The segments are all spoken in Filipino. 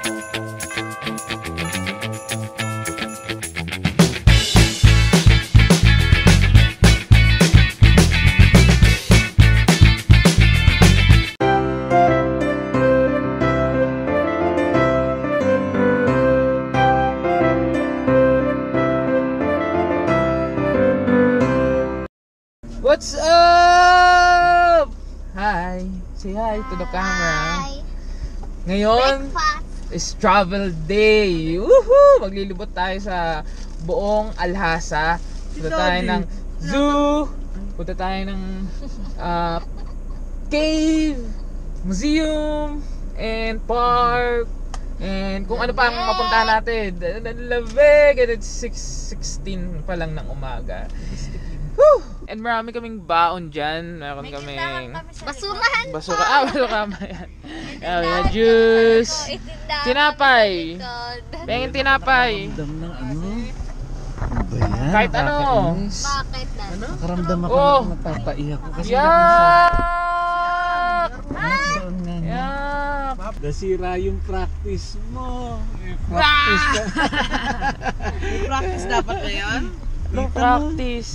What's up? Hi! Say hi to the camera. Hi. Ngayon is travel day. Woohoo! Maglilibot tayo sa buong Alhasa. Punta tayo ng zoo. Punta tayo ng cave, museum, and park. And kung ano pa ang mapuntahan natin. Lamig! And it's 6:16 pa lang ng umaga. Woo! And marami kaming baon dyan. Meron kaming Basurahan. basura ba yan? May juice, tinapay. Pengin tinapay. Nakaramdam ng ano? Ano ba yan? Kahit ano. Bakit na? Ano? Nakaramdam ako Oh. na napapaiyak ko kasi Yeah! yeah. Yeah! Nasira yung practice mo. Practice ka. May practice dapat na yan? No practice.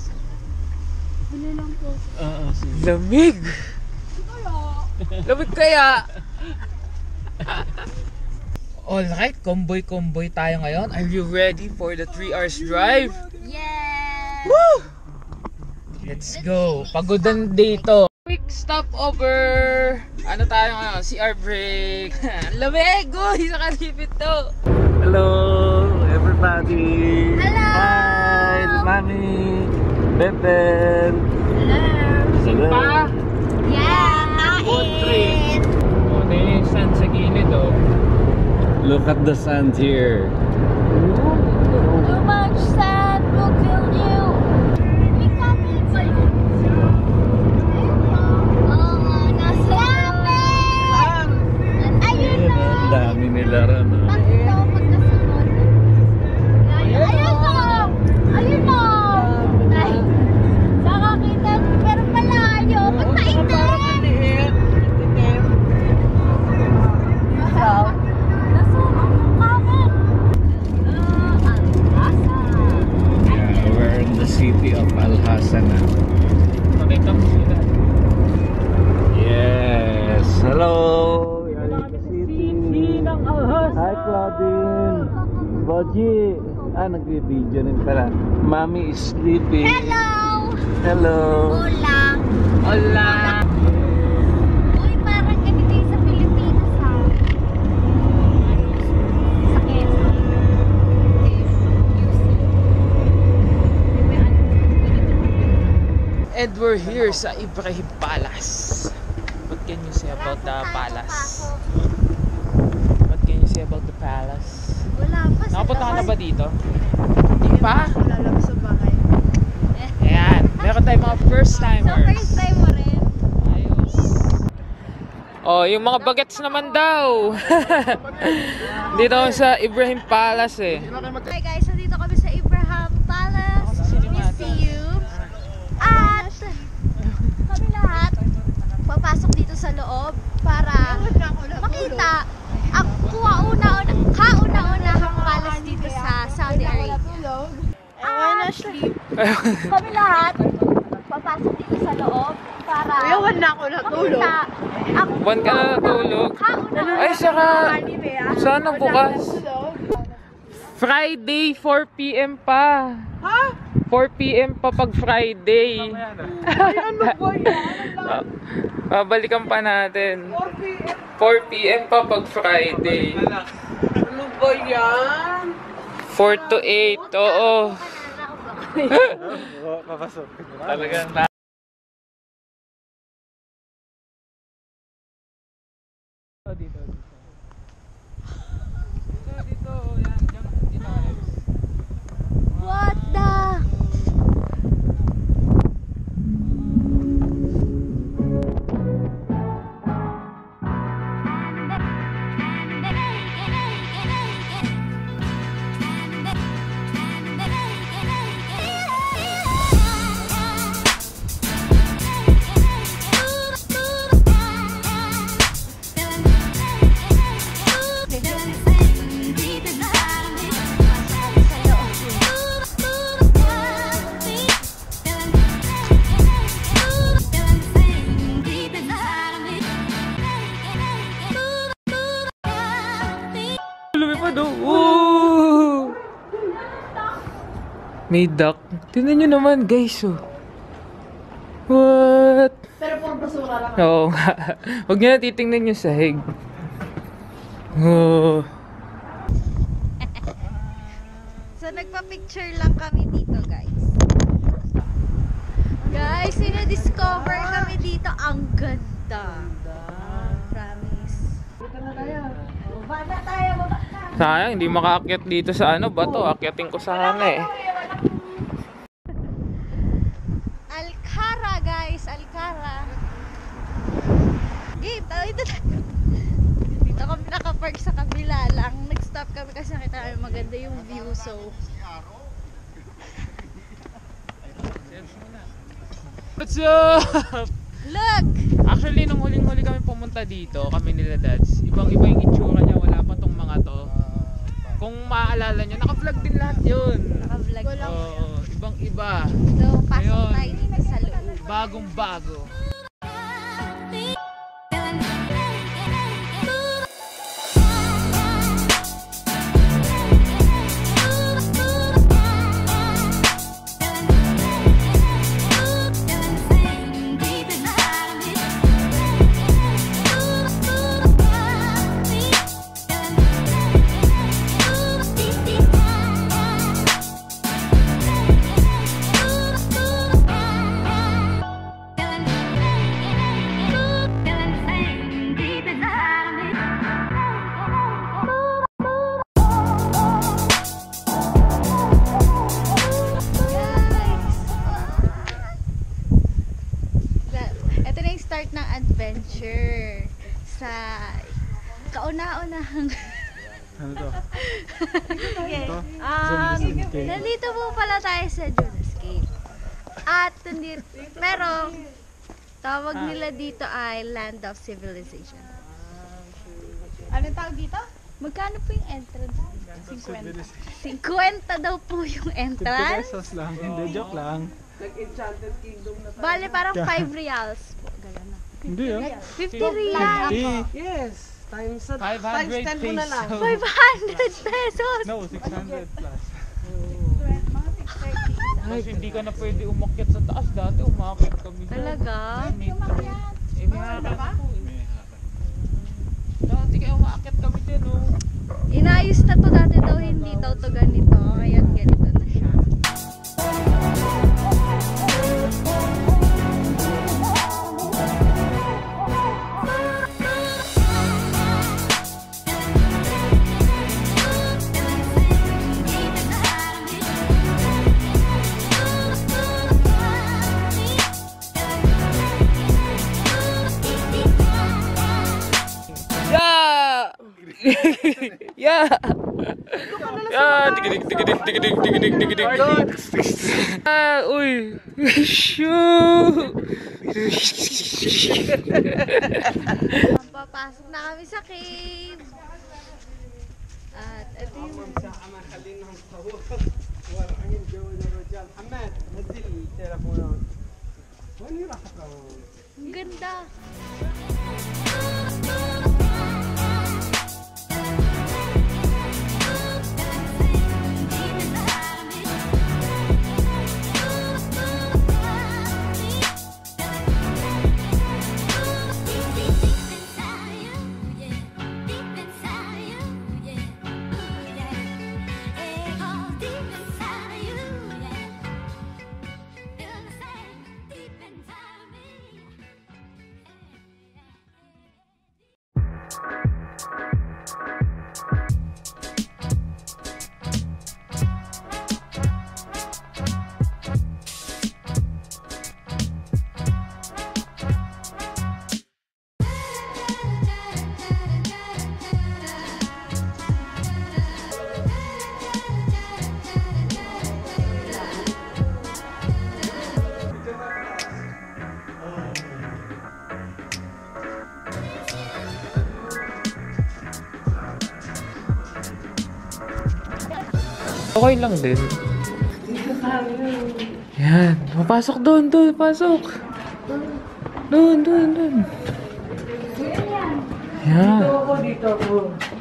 Oo, sige. Lamig. Lamig kaya. Alright, comboy tayo ngayon. Are you ready for the 3 hours drive? Yes! Woo! Let's go. Pagodan dito. Quick stopover. Ano tayo ngayon? CR break. Lamig! Uy! Sa kalipit to. Hello, everybody. Hello. Hi, Mami. Beben. Hello. Pa? Yeah! Kain! O, ito yung sun sa gilid, oh. Look at the sand here. Too much sand will kill you. May coming pa yun. Oo, nasa lapit! Ayun na! Ang dami nila rin. Bakit daw magkasunod? Ayun na! Ayun na! Ay, nakakita pero malayo. Ba't maitim? Nasunog yung kamin. Alhasa. Yeah, we're in the city of Alhasa now. Pakita mo sila. Yes. Hello. Ng Alhasa. Hi, Claudine. Boji. Nagbe-video rin pala. Mommy is sleeping. Hello! Hello. Hola! Hola! Uy, parang ganito yung sa Pilipinas ha. Sa Quezon. And we're here sa Ibrahim Palace. What can you say about the palace? What can you say about the palace? Wala pa sa Nakapunta ka na labas. ba dito? Hindi pa? Lalabas sa bahay. Ayan, meron tayong mga first So, timers. first time mo rin. Ayos. Oh, yung mga bagets naman daw. Dito kami sa Ibrahim Palace eh. Hi guys, nandito kami sa Ibrahim Palace Museum. At kami lahat papasok dito sa loob para makita ang kauna-unahang palace dito sa Saudi Arabia. Kami lahat papasok dito sa loob para Ewan na ako natulog. makita ang Buwan ka na natulog. Ay, saka, sana bukas. Friday, 4 p.m. pa. Ha? 4 p.m. pa pag Friday. Ay, ano ba yan? Babalikan pa natin. 4 p.m. pa pag Friday. Ano ba yan? 4 to 8, oo. Papasok. Talagang dito. What the? Lumipad oh. Woo! May duck. Tingnan nyo naman guys oh. What? Pero puro basura lang. Oo nga. Huwag nyo na titingnan yung sahig. Oh. So, nagpa-picture lang kami dito, guys. Guys, sinadiscover kami dito. Ang ganda. Promise. Baba na tayo, baba na. Sayang, hindi makaakyat dito sa ano ba to? Akyatin ko sana eh. Alcara, guys. Alcara. Game, dito tayo. Dito kami nakapark sa kabila lang. Nag-stop kami kasi nakita namin maganda yung view. So, What's up? look! Actually, nung huling-huli kami pumunta dito, kami nila dads, ibang-iba yung itsura niya, wala pa tong mga to. Kung maaalala nyo, naka-vlog din lahat yun. Naka-vlog. Oo, ibang-iba. So, pasok Ngayon, tayo dito sa loob. bagong-bago. Ito na yung start ng adventure sa kauna-unahang Ano to? Sige. Jonas Cave. Nandito po pala tayo sa Jonas Cave. At pero tawag nila dito ay Land of Civilization. Anong tawag dito? Magkano po yung entrance? 50 50 daw po yung entrance. pesos lang. Hindi, joke lang. Nag-Enchanted Kingdom na tayo. Bale, parang 5 reals po. Ganun na. Hindi ah. 50 reals. 50. Yes. Times 500 10 mo na lang. pesos. 500 pesos. No, 600 plus. Kasi hindi ka na pwede umakyat sa taas. Dati umakyat kami dyan. Talaga? May hakat po eh. Dati kayo umakyat kami dyan oh. Inayos na to dati daw, hindi daw to ganito. Kaya ganito na siya. Yeah! Yeah! Tigidig. Ah, uy! Shoo! Papasok na kami sa cave. At ito yung... Ang ganda. Okay lang din. Yan. Papasok doon. Pasok. Doon. Yan. Dito ako.